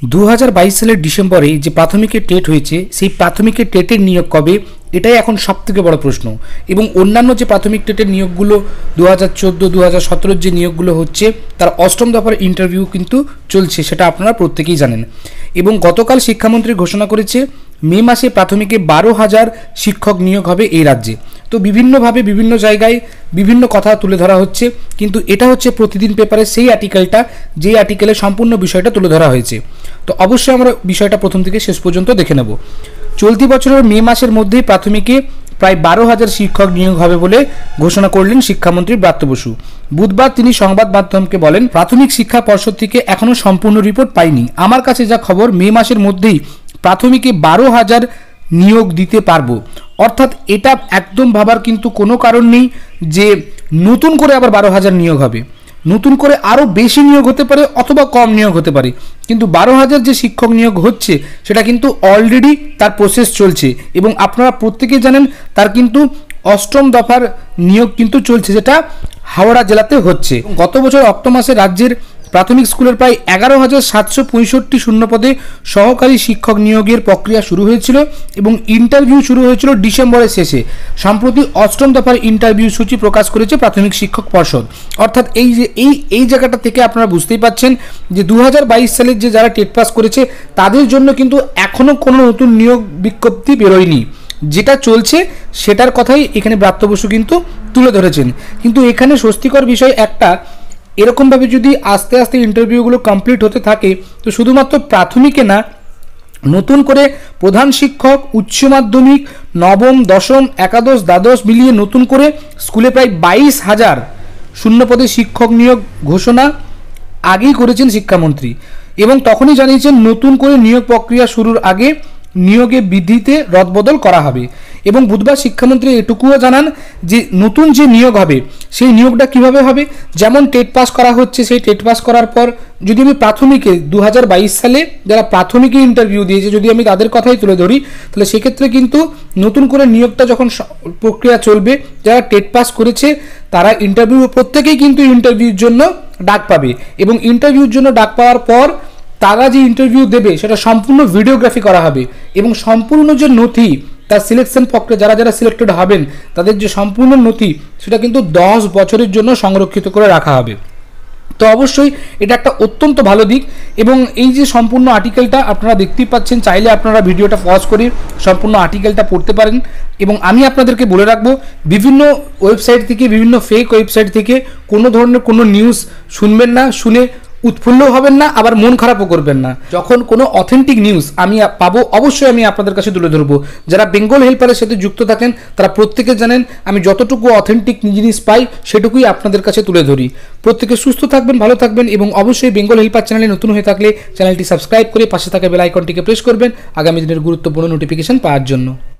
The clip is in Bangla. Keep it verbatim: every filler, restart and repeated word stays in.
দু হাজার বাইশ সালের ডিসেম্বরে যে প্রাথমিকের টেট হয়েছে সেই প্রাথমিকের টেটের নিয়োগ কবে, এটাই এখন সবথেকে বড় প্রশ্ন। এবং অন্যান্য যে প্রাথমিক টেটের নিয়োগগুলো দু হাজার চোদ্দো দু হাজার সতেরোর যে নিয়োগগুলো হচ্ছে তার অষ্টম দফার ইন্টারভিউ কিন্তু চলছে, সেটা আপনারা প্রত্যেকেই জানেন। এবং গতকাল শিক্ষামন্ত্রী ঘোষণা করেছে মে মাসে প্রাথমিকে বারো হাজার শিক্ষক নিয়োগ হবে এই রাজ্যে। তো বিভিন্নভাবে বিভিন্ন জায়গায় বিভিন্ন কথা তুলে ধরা হচ্ছে, কিন্তু এটা হচ্ছে প্রতিদিন পেপারে সেই আর্টিকেলটা যেই আর্টিকেলে সম্পূর্ণ বিষয়টা তুলে ধরা হয়েছে। তো অবশ্যই আমরা বিষয়টা প্রথম থেকে শেষ পর্যন্ত দেখে নেব। চলতি বছরের মে মাসের মধ্যেই প্রাথমিকে প্রায় বারো হাজার শিক্ষক নিয়োগ হবে বলে ঘোষণা করলেন শিক্ষামন্ত্রী ব্রাত্য বসু। বুধবার তিনি সংবাদ মাধ্যমকে বলেন, প্রাথমিক শিক্ষা পর্ষদ থেকে এখনও সম্পূর্ণ রিপোর্ট পাইনি। আমার কাছে যা খবর মে মাসের মধ্যেই প্রাথমিকে বারো হাজার নিয়োগ দিতে পারবো। অর্থাৎ এটা একদম ভাবার কিন্তু কোনো কারণ নেই যে নতুন করে আবার বারো হাজার নিয়োগ হবে। নতুন করে আরও বেশি নিয়োগ হতে পারে অথবা কম নিয়োগ হতে পারে, কিন্তু বারো হাজার যে শিক্ষক নিয়োগ হচ্ছে সেটা কিন্তু অলরেডি তার প্রসেস চলছে। এবং আপনারা প্রত্যেকেই জানেন তার কিন্তু অষ্টম দফার নিয়োগ কিন্তু চলছে, যেটা হাওড়া জেলাতে হচ্ছে। গত বছর অক্টোবর মাসে রাজ্যের প্রাথমিক স্কুলের প্রায় এগারো হাজার সাতশো পঁয়ষট্টি শূন্য পদে সহকারী শিক্ষক নিয়োগের প্রক্রিয়া শুরু হয়েছিল এবং ইন্টারভিউ শুরু হয়েছিল ডিসেম্বরের শেষে। সম্প্রতি অষ্টম দফার ইন্টারভিউ সূচি প্রকাশ করেছে প্রাথমিক শিক্ষক পর্ষদ। অর্থাৎ এই যে এই এই জায়গাটা থেকে আপনারা বুঝতেই পাচ্ছেন যে দু হাজার বাইশ সালের যে যারা টেট পাস করেছে তাদের জন্য কিন্তু এখনও কোনো নতুন নিয়োগ বিজ্ঞপ্তি বেরোয়নি। যেটা চলছে সেটার কথাই এখানে ব্রাত্য বসু কিন্তু তুলে ধরেছেন। কিন্তু এখানে স্বস্তিকর বিষয় একটা, এরকমভাবে যদি আস্তে আস্তে ইন্টারভিউগুলো কমপ্লিট হতে থাকে তো শুধুমাত্র প্রাথমিকে না, নতুন করে প্রধান শিক্ষক, উচ্চ মাধ্যমিক, নবম, দশম, একাদশ, দ্বাদশ মিলিয়ে নতুন করে স্কুলে প্রায় বাইশ হাজার শূন্যপদে শিক্ষক নিয়োগ ঘোষণা আগেই করেছেন শিক্ষামন্ত্রী। এবং তখনই জানিয়েছেন নতুন করে নিয়োগ প্রক্রিয়া শুরুর আগে নিয়োগে বিধিতে রদবদল করা হবে। এবং বুধবার শিক্ষামন্ত্রী এটুকুও জানান যে নতুন যে নিয়োগ হবে সেই নিয়োগটা কিভাবে হবে। যেমন টেট পাস করা হচ্ছে, সেই টেট পাস করার পর যদি আমি প্রাথমিকে দু হাজার বাইশ সালে যারা প্রাথমিকে ইন্টারভিউ দিয়েছে যদি আমি তাদের কথাই তুলে ধরি, তাহলে সেক্ষেত্রে কিন্তু নতুন করে নিয়োগটা যখন প্রক্রিয়া চলবে, যারা টেট পাস করেছে তারা ইন্টারভিউ প্রত্যেকেই কিন্তু ইন্টারভিউর জন্য ডাক পাবে। এবং ইন্টারভিউর জন্য ডাক পাওয়ার পর তারা যে ইন্টারভিউ দেবে সেটা সম্পূর্ণ ভিডিওগ্রাফি করা হবে এবং সম্পূর্ণ যে নথি তার সিলেকশন প্রক্রিয়া যারা যারা সিলেক্টেড হবেন তাদের যে সম্পূর্ণ নথি সেটা কিন্তু দশ বছরের জন্য সংরক্ষিত করে রাখা হবে। তো অবশ্যই এটা একটা অত্যন্ত ভালো দিক। এবং এই যে সম্পূর্ণ আর্টিকেলটা আপনারা দেখতেই পাচ্ছেন, চাইলে আপনারা ভিডিওটা পজ করে সম্পূর্ণ আর্টিকেলটা পড়তে পারেন। এবং আমি আপনাদেরকে বলে রাখবো, বিভিন্ন ওয়েবসাইট থেকে, বিভিন্ন ফেক ওয়েবসাইট থেকে কোনো ধরনের কোনো নিউজ শুনবেন না, শুনে উৎফুল্ল হবেন না, আবার মন খারাপও করবেন না। যখন কোনো অথেন্টিক নিউজ আমি পাবো অবশ্যই আমি আপনাদের কাছে তুলে ধরবো। যারা বেঙ্গল হেল্পারের সাথে যুক্ত থাকেন তারা প্রত্যেকে জানেন আমি যতটুকু অথেন্টিক জিনিস পাই সেটুকুই আপনাদের কাছে তুলে ধরি। প্রত্যেকে সুস্থ থাকবেন, ভালো থাকবেন এবং অবশ্যই বেঙ্গল হেল্পার চ্যানেলে নতুন হয়ে থাকলে চ্যানেলটি সাবস্ক্রাইব করে পাশে থাকা বেল আইকনটিকে প্রেস করবেন আগামী দিনের গুরুত্বপূর্ণ নোটিফিকেশন পাওয়ার জন্য।